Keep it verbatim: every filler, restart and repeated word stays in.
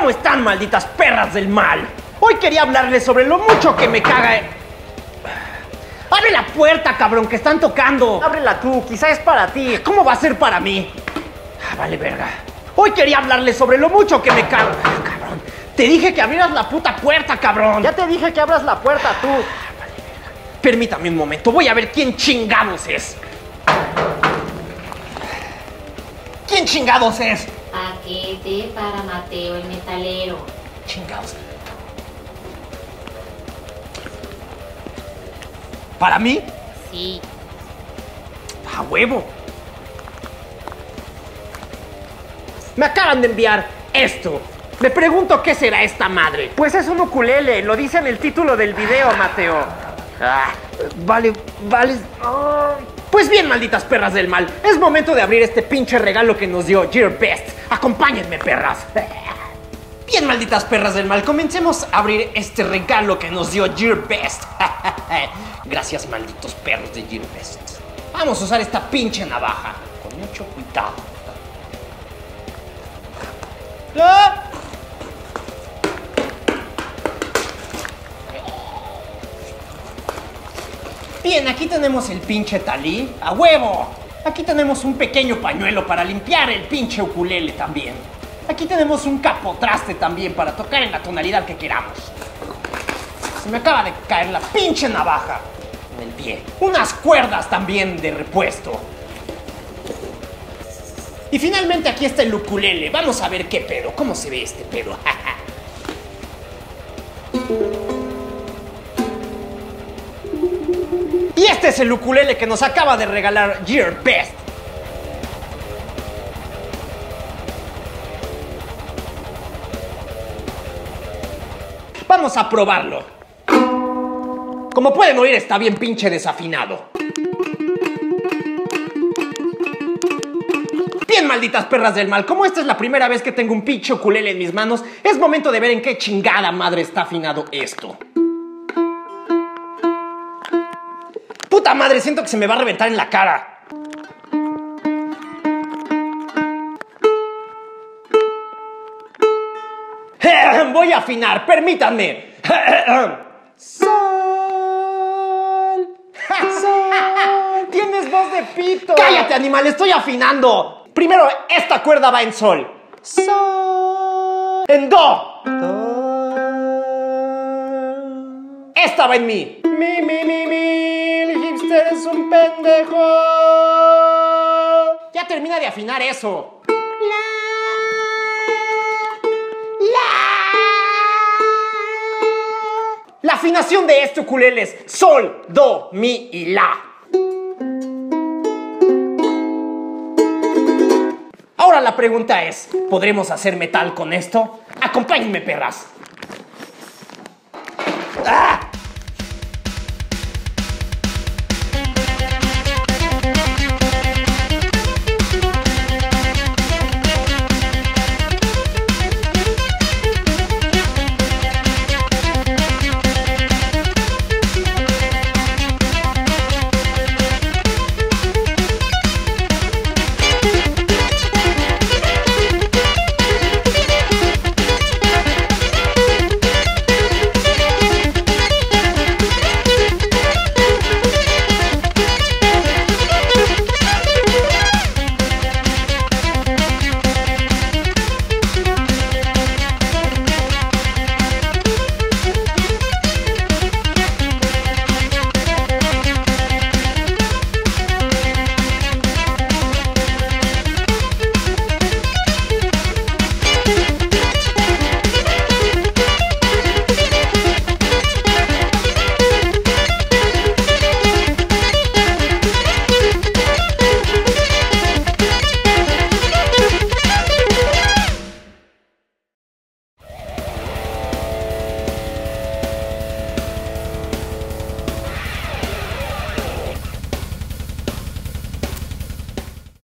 ¿Cómo están, malditas perras del mal? Hoy quería hablarles sobre lo mucho que me caga... ¡Abre la puerta, cabrón, que están tocando! Ábrela tú, quizá es para ti. ¿Cómo va a ser para mí? Ah, vale, verga. Hoy quería hablarles sobre lo mucho que me caga... Ah, cabrón, te dije que abrieras la puta puerta, cabrón. Ya te dije que abras la puerta tú. Ah, vale, verga. Permítame un momento, voy a ver quién chingados es. ¿Quién chingados es? Paquete para Mateo el metalero. Chingados. ¿Para mí? Sí. ¡A huevo! Me acaban de enviar esto. Me pregunto qué será esta madre. Pues es un ukulele, lo dice en el título del video, Mateo. Ah, vale, vale. Oh. Pues bien, malditas perras del mal, es momento de abrir este pinche regalo que nos dio Gearbest. Acompáñenme, perras. Bien, malditas perras del mal, comencemos a abrir este regalo que nos dio Gearbest. Gracias, malditos perros de Gearbest. Vamos a usar esta pinche navaja con mucho cuidado. ¡Ah! Bien, aquí tenemos el pinche talí. ¡A huevo! Aquí tenemos un pequeño pañuelo para limpiar el pinche ukulele también. Aquí tenemos un capotraste también para tocar en la tonalidad que queramos. Se me acaba de caer la pinche navaja en el pie. Unas cuerdas también de repuesto. Y finalmente aquí está el ukulele. Vamos a ver qué pedo. ¿Cómo se ve este pedo? Y este es el ukulele que nos acaba de regalar Gearbest. Vamos a probarlo. Como pueden oír, está bien pinche desafinado. Bien, malditas perras del mal, como esta es la primera vez que tengo un pinche ukulele en mis manos, es momento de ver en qué chingada madre está afinado esto. ¡Puta madre! Siento que se me va a reventar en la cara. Voy a afinar, permítanme. Sol. Sol. Tienes voz de pito. ¡Cállate, animal! Estoy afinando. Primero, esta cuerda va en sol. Sol. En do. Do. Esta va en mi. Mi, mi, mi, mi. El hipster es un pendejo. Ya termina de afinar eso. La afinación de este ukulele es sol, do, mi y la. Ahora la pregunta es, ¿podremos hacer metal con esto? Acompáñenme, perras.